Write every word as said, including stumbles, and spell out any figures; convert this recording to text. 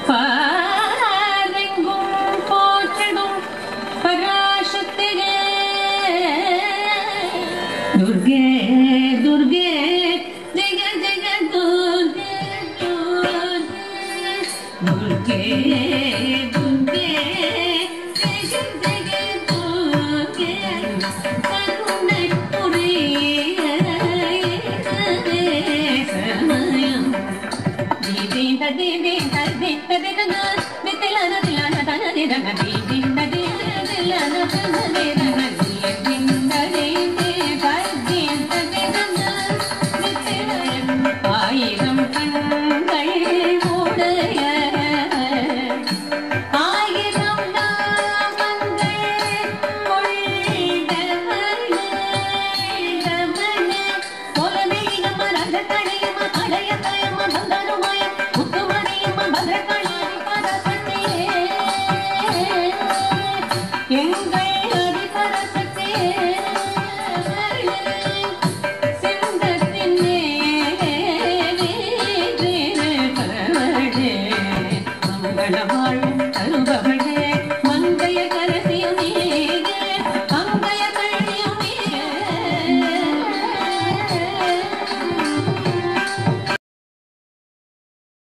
பாரெங்கும் போற்றிடும் பராசக்தியே துர்கே துர்கே ஜெய ஜெய துர்கே துர்கே துர்கே ஜெய ஜெய துர்கே கருணை புரிய சமயம் தீதி ததி ததி ததி தன மிதிலன திலன தன திலன தீதி ததி திலன தன திலன தீதி ததி ததி ததி தன மிதிலன ஆயிரம் கண்கள் உடைய ஆயிரம் நாமங்கள் கொண்டவனே போலமேகம் மரத தடையம அடைய தயம பந்தருமாய முத்துமணியம பத்ரகாளி பரசக்தியே எங்கள் அதிபரசக்தியே சிங்கத்தின் மேலே மங்கள வாழ்